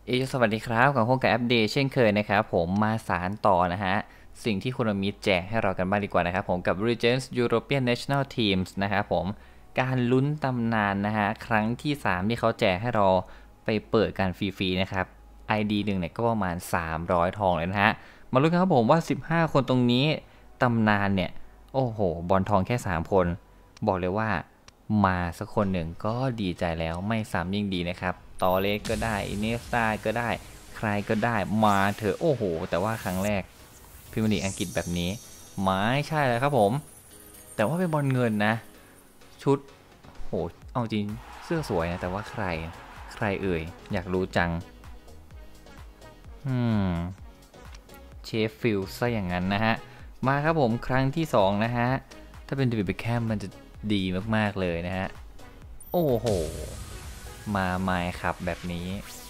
สวัสดีครับกับพวกกับอัปเดตเช่นเคยนะครับผมมาสารต่อนะฮะสิ่งที่คุณมิตรแจกให้เรากันบ้างดีกว่านะครับผมกับ Regents European National Teams นะครับผมการลุ้นตำนานนะฮะครั้งที่3ที่เขาแจกให้เราไปเปิดการฟรีๆนะครับ ID หนึ่งเนี่ยก็ประมาณ300ทองเลยนะฮะมาลุ้นกันครับผมว่า15คนตรงนี้ตำนานเนี่ยโอ้โหบอลทองแค่3คนบอกเลยว่ามาสักคนหนึ่งก็ดีใจแล้วไม่ซ้ำยิ่งดีนะครับตอเลสก็ได้อินเนสตาก็ได้ใครก็ได้มาเถอะโอ้โหแต่ว่าครั้งแรกพรีเมียร์ลีกอังกฤษแบบนี้ไม่ใช่เลยครับผมแต่ว่าเป็นบอลเงินนะชุดโหเอาจริงเสื้อสวยนะแต่ว่าใครเอ่ยอยากรู้จังเชฟฟิลด์ซะอย่างนั้นนะฮะมาครับผมครั้งที่2นะฮะถ้าเป็นเดวิดเบคแฮมมันจะดีมากๆเลยนะฮะโอ้โหมาไมค์ครับแบบนี้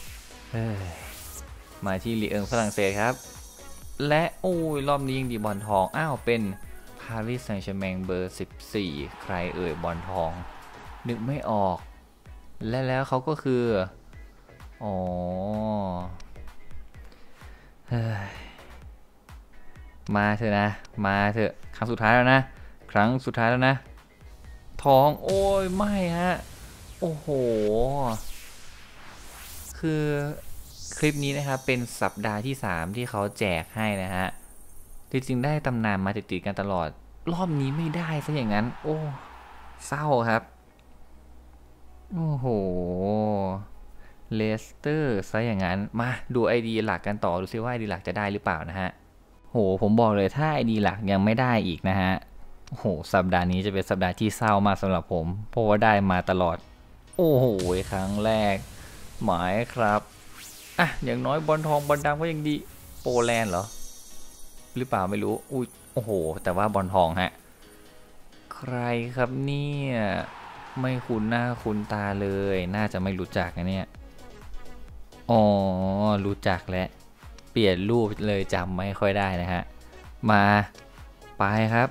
มาที่ลีเอิงฝรั่งเศสครับและโอ้ยรอบนี้ยังดีบอลทองอ้าวเป็นปารีสแซงต์แชร์แมงเบอร์14ใครเอ่ยบอลทองนึกไม่ออกและแล้วเขาก็คืออ๋อมาเถอะนะมาเถอะครั้งสุดท้ายแล้วนะครั้งสุดท้ายแล้วนะทองโอ้ยไม่ฮะโอ้โหคือคลิปนี้นะครับเป็นสัปดาห์ที่3ที่เขาแจกให้นะฮะจริงๆได้ตำนานมาติดๆกันตลอดรอบนี้ไม่ได้ซะอย่างนั้นโอ้เศร้าครับโอ้โหเลสเตอร์ซะอย่างนั้นมาดูไอดีหลักกันต่อดูซิว่าไอดีหลักจะได้หรือเปล่านะฮะโหผมบอกเลยถ้าไอดีหลักยังไม่ได้อีกนะฮะโหสัปดาห์นี้จะเป็นสัปดาห์ที่เศร้ามากสำหรับผมเพราะว่าได้มาตลอดโอ้โหครั้งแรกหมายครับอ่ะอย่างน้อยบอลทองบอลดำก็ยังดีโปแลนด์เหรอหรือเปล่าไม่รู้อุ้ยโอ้โหแต่ว่าบอลทองฮะใครครับเนี่ยไม่คุ้นหน้าคุ้นตาเลยน่าจะไม่รู้จักนะเนี่ยอ๋อรู้จักแล้วเปลี่ยนรูปเลยจำไม่ค่อยได้นะฮะมาไปครับ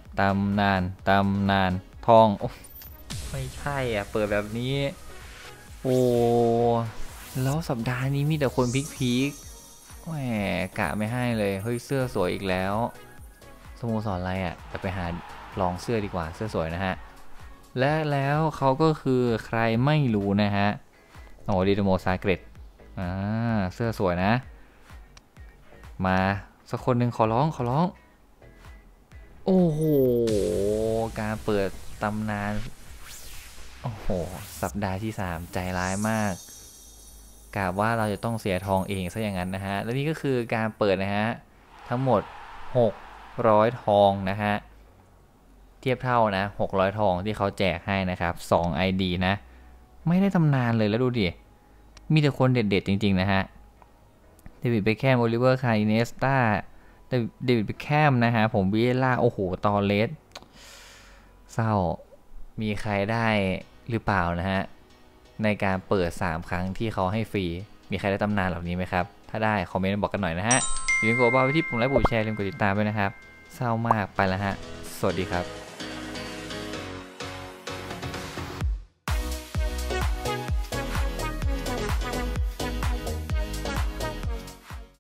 ตำนานทองโอ้ไม่ใช่อ่ะเปิดแบบนี้โอ้แล้วสัปดาห์นี้มีแต่คนพีคแหมกะไม่ให้เลยเฮ้ยเสื้อสวยอีกแล้วสโมสรอะไรอ่ะจะไปหาลองเสื้อดีกว่าเสื้อสวยนะฮะและแล้วเขาก็คือใครไม่รู้นะฮะโอ้ดิโดโมซาเกรตเสื้อสวยนะมาสักคนหนึ่งขอร้องโอ้โหการเปิดตำนานโอ้โหสัปดาห์ที่3ใจร้ายมากกะว่าเราจะต้องเสียทองเองซะอย่างนั้นนะฮะและนี่ก็คือการเปิดนะฮะทั้งหมด600ทองนะฮะเทียบเท่านะ600ทองที่เขาแจกให้นะครับ2 ID นะไม่ได้ตำนานเลยแล้วดูดิมีแต่คนเด็ดๆจริงๆนะฮะเดวิดเบคแฮมโอลิเวอร์คาร์เนสตาเดวิดเบคแฮมนะฮะผมวิเอล่าโอ้โหตอเลสเศร้ามีใครได้หรือเปล่านะฮะในการเปิด3ครั้งที่เขาให้ฟรีมีใครได้ตำนานเหล่านี้ไหมครับถ้าได้คอมเมนต์บอกกันหน่อยนะฮะอย่าลืมกดบ้าไปที่ปุ่มไลค์ปุ่มแชร์ลืมกดติดตามด้วยนะครับเศร้ามากไปแล้วฮะสวัสดีครับ